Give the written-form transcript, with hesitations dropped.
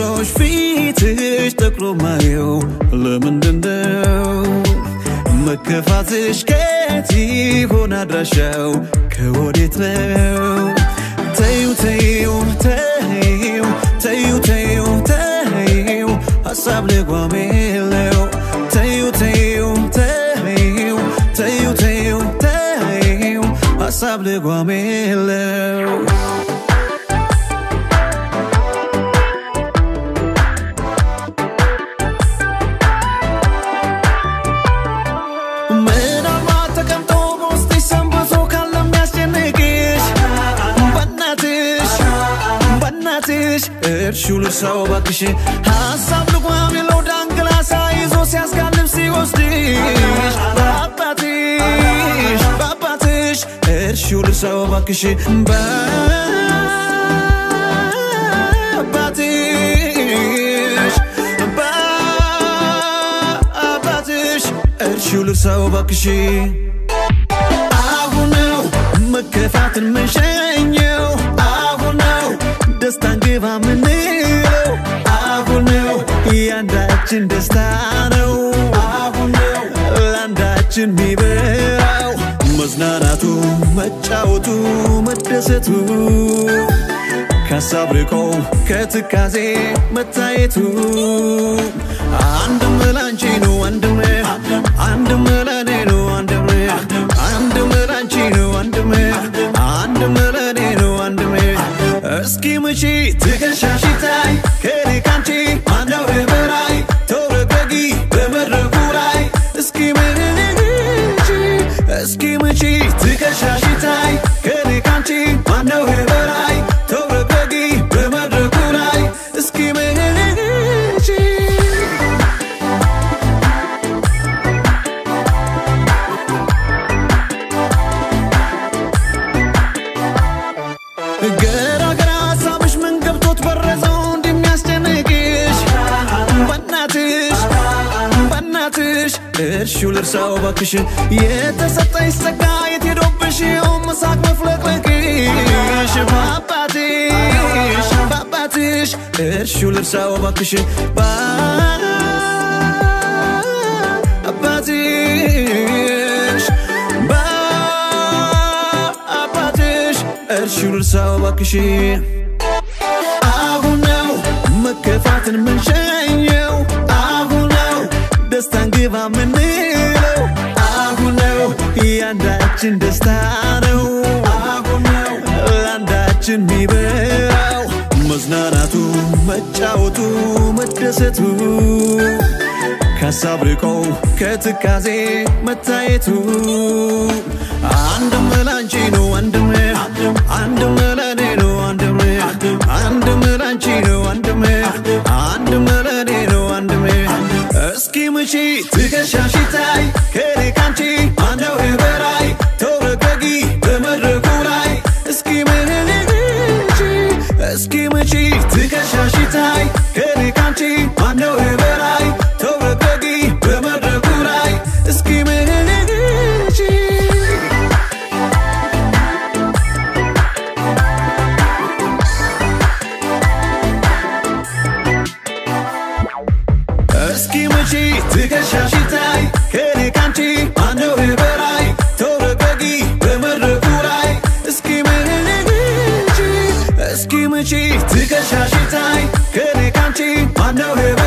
ሮሽ ፊትሽ ተክሎ ማየው ለምንድነው መከፋትሽ ከየት ይሆን አድራሻው ከወዴት ነው ተይው ተይው ተይው ተይው ተይው ተይው ሐሳብ ልጓም የለው ተይው ተይው ተይው ተይው ተይው ተይው ሐሳብ ልጓም የለው እርሹል ሰው ባክሽ ሐሳብ ልጓም የለው ዳንግላሳ ይዞ ሲያስጋልብ ሲወስድሽ ባባትሽ እርሹል ሰው ባክሽ ባባትሽ እርሹል ሰው ባክሽ አሁን ነው መከፋትን መሸኘው አሁን ነው ደስታን ግባ ምንለው አሁን ነው ያንዳችን ደስታ ነው አሁን ነው ለአንዳችን ሚበራው መዝናናቱ መጫወቱ መደሰቱ ከሀሳብ ርቆ ከትካዜ መታየቱ አንድም ላንቺ ነው አንድም ለኔ ነው አንድም ላንቺ ነው አንድም ለኔ ነው አንድም እስኪ ምቺ ትከሻሽታይ ከኔ ካንቺ ማነው በላይ ተወረገጊ በመድረኩ ላይ እስኪ ምቺ ትከሻሽታይ ከኔ ካንቺ ማነው በላይ ተወረገጊ በመድረኩ ላይ እስኪ እርሹል ሰው ባክሽ የተሰጠኝ ጸጋ የትሄዶብሽ መሳቅ መፍለቅለቅሽ ባባትሽ እርሹል ሰው ባክሽ ባባትሽ እርሹል ሰው ባክሽ አሁን ነው መከፋትን ምንሸኘው አሁን ነው ደስታን ግባ ምንለው አሁን ነው ያንዳችን ደስታ ነው አሁን ነው ለአንዳችን ሚበራው መዝናናቱ መጫወቱ መደሰቱ ከሀሳብ ርቆ ከትካዜ መታየቱ አንድም ላንቺ ነው አንድም ለኔ ነው አንድም ላንቺ ነው አንድም ለኔ ነው አንድም እስኪ ምቺ ትከሻሽታይ ከኔ ካንቺ ማነው በላይ ተወረገጊ በመድረኩ ላይ እስኪ ምቺ ትከሻሽታይ ከኔ ካንቺ ማነው በላይ ተወረገጊ በመድረኩ ላይ እስኪ ትከሻሽታይ ከኔ ካንቺ ማነው በላይ ተወረገጊ በመድረኩ ላይ እስኪ ምቺ ትከሻሽታይ ከኔ ካንቺ ማነው